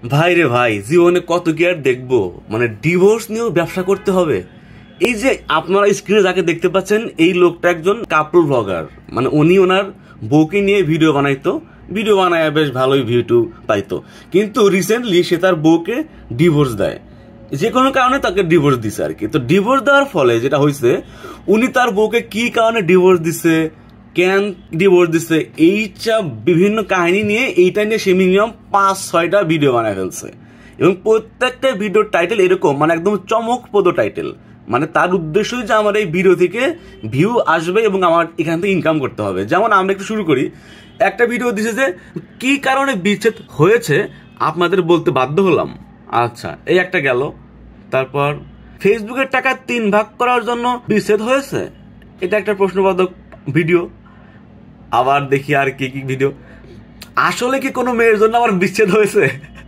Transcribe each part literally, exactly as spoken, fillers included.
ভাই রে ভাই, জীবনে কত কি আর দেখবো, মানে ডিভোর্স নিয়েও ব্যবসা করতে হবে। এই যে আপনারা স্ক্রিনে যাকে দেখতে পাচ্ছেন, এই লোকটা একজন কাপল ব্লগার, মানে উনি ওনার বউকে নিয়ে ভিডিও বানাইতো, ভিডিও বানায় বেশ ভালোই ভিউ পাইতো, কিন্তু রিসেন্টলি সে তার বউকে ডিভোর্স দেয়, যে কোনো কারণে তাকে ডিভোর্স দিছে আর কি। তো ডিভোর্স দেওয়ার ফলে যেটা হয়েছে, উনি তার বউকে কি কারণে ডিভোর্স দিছে, কেন ডিভোর্স দিচ্ছে, এইটা বিভিন্ন কাহিনী নিয়ে এইটা নিয়ে সে মিনিমাম পাঁচ ছয়টা ভিডিও বানায় ফেলছে, এবং প্রত্যেকটা ভিডিওর টাইটেল এরকম, মানে একদম চমকপ্রদ টাইটেল। মানে তার উদ্দেশ্যই যে আমার এই ভিডিও থেকে ভিউ আসবে এবং আমার এখান থেকে ইনকাম করতে হবে। যেমন আমরা একটু শুরু করি, একটা ভিডিও দিছে যে কি কারণে বিচ্ছেদ হয়েছে আপনাদের বলতে বাধ্য হলাম। আচ্ছা, এই একটা গেল। তারপর ফেসবুকের টাকা তিন ভাগ করার জন্য বিচ্ছেদ হয়েছে, এটা একটা প্রশ্নবোধক ভিডিও। আবার দেখি আর কি কি ভিডিও, আসলে কি কোনো মেয়ের জন্য আমার বিচ্ছেদ হয়েছে,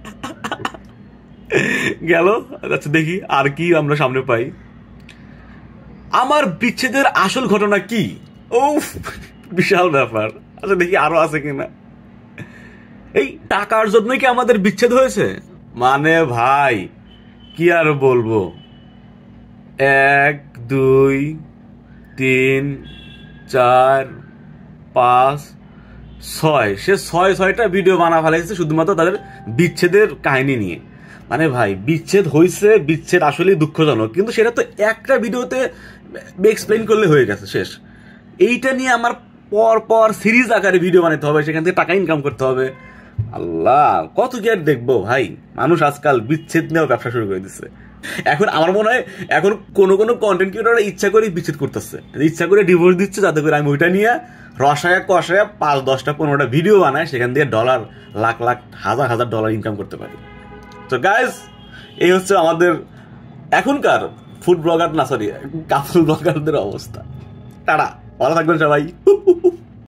গেল। আচ্ছা, দেখি আর কি আমরা সামনে পাই। আমার বিচ্ছেদের আসল ঘটনা কি, ও বিশাল ব্যাপার। আচ্ছা, দেখি আরো আছে কিনা। এই টাকার জন্যই কি আমাদের বিচ্ছেদ হয়েছে, মানে ভাই কি আর বলবো। এক দুই তিন চার পাঁচ ছয়, সে ছয় ছয়টা ভিডিও বানা ফেলাইছে শুধুমাত্র তাদের বিচ্ছেদের কাহিনী নিয়ে। মানে ভাই, বিচ্ছেদ হয়েছে, বিচ্ছেদ আসলে দুঃখজনক, কিন্তু সেটা তো একটা ভিডিওতে এক্সপ্লেন করলে হয়ে গেছে, শেষ। এইটা নিয়ে আমার পর পর সিরিজ আকারে ভিডিও বানাতে হবে, সেখান থেকে টাকা ইনকাম করতে হবে। আল্লাহ, কত কি আর দেখবো ভাই। মানুষ আজকাল বিচ্ছেদ নিয়েও ব্যবসা শুরু করে দিচ্ছে। এখন আমার মনে হয় এখন কোনো কোনো কন্টেন্ট ক্রিয়েটররা ইচ্ছা করে বিচ্ছেদ করতেছে, ইচ্ছা করে ডিভোর্স দিচ্ছে, যাতে করে আমি ওইটা নিয়ে রসায়া কষায়া পাঁচ দশটা পনেরোটা ভিডিও বানায়, সেখান থেকে ডলার লাখ লাখ হাজার হাজার ডলার ইনকাম করতে পারি। তো গাইজ, এই হচ্ছে আমাদের এখনকার ফুড ব্লগার, না সরি কাপল ব্লগারদের অবস্থা। টাটা, ভালো থাকবেন সবাই।